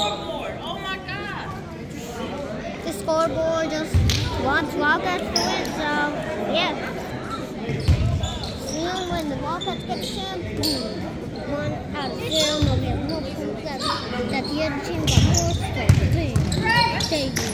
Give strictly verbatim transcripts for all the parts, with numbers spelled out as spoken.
The scoreboard just wants Wildcats to win, so yeah. Soon when the Wildcats get the champ, boom. One out of zero, no, we have no proof that, that the other team got more straight. Stay good.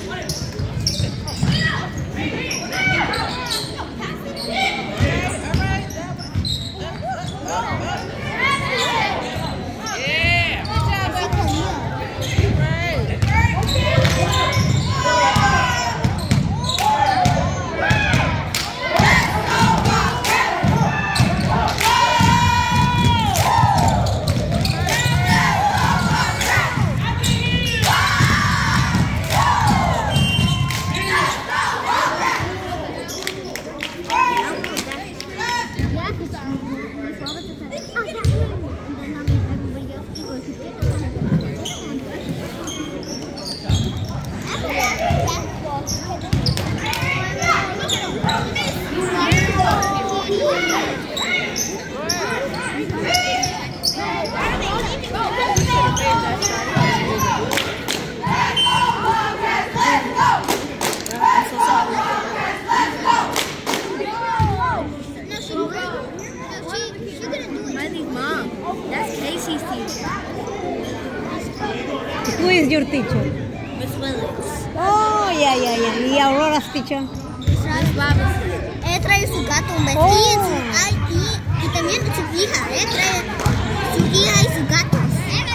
Who is your teacher? Miss Willis. Oh, yeah, yeah, yeah. ¿Y Aurora's teacher? Miss Robinson. Ella trae su gato, un vestido, Oh. su, ay, y, y también su hija. Ella trae su hija y sus gatos.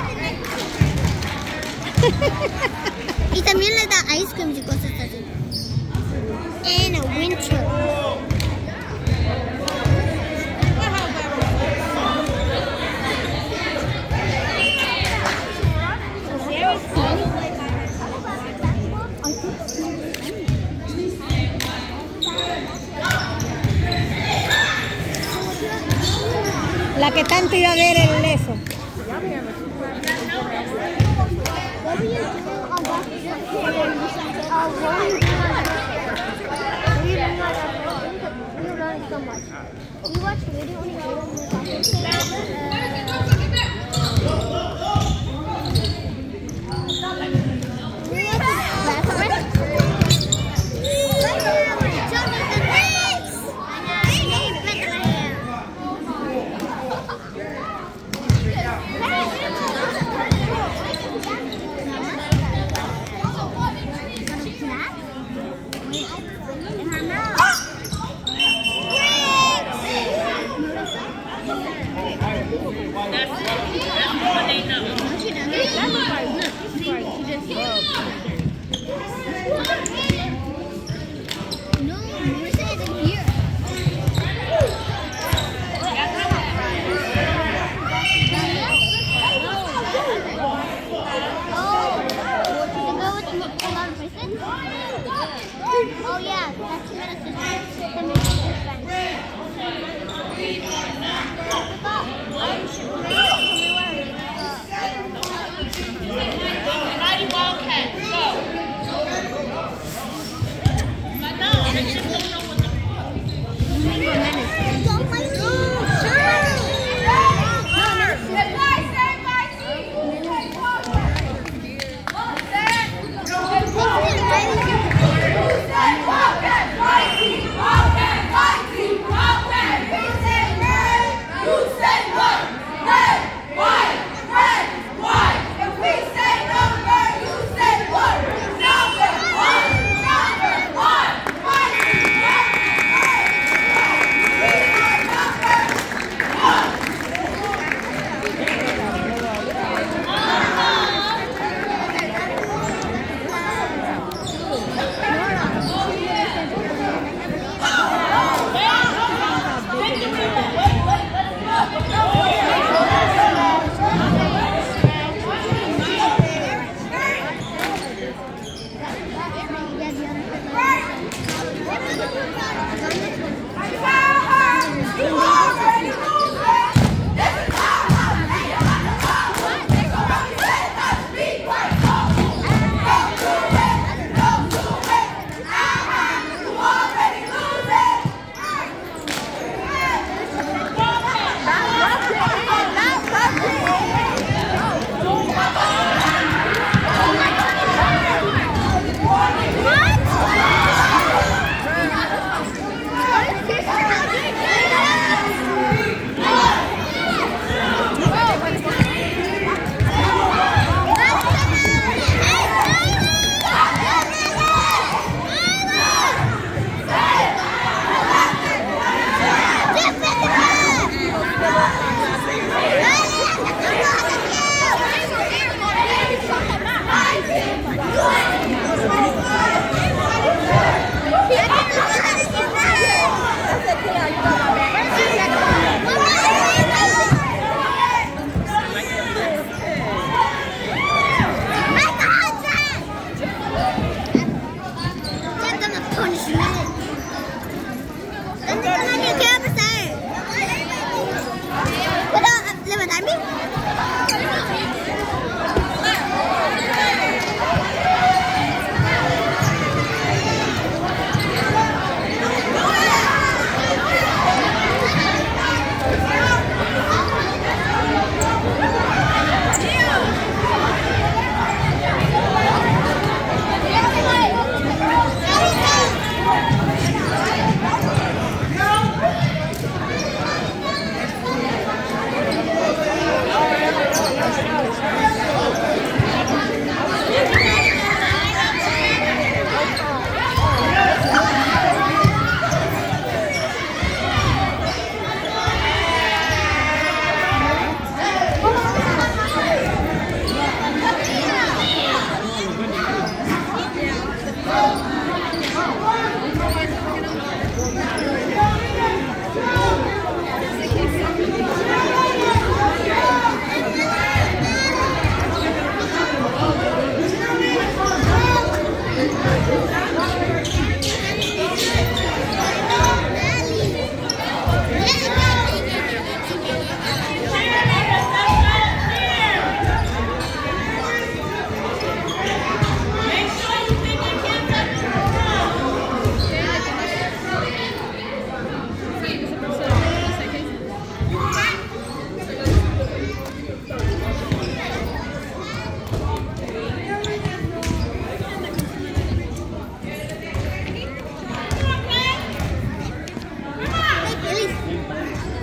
Y también le da ice cream y cosas así. En el winter. La que está en tiradera el eso. We watched video on in her mouth.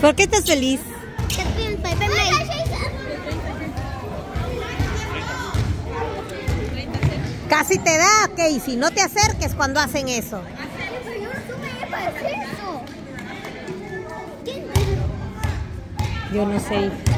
¿Por qué estás feliz? Casi te da, Casey. No te acerques cuando hacen eso. Yo no sé.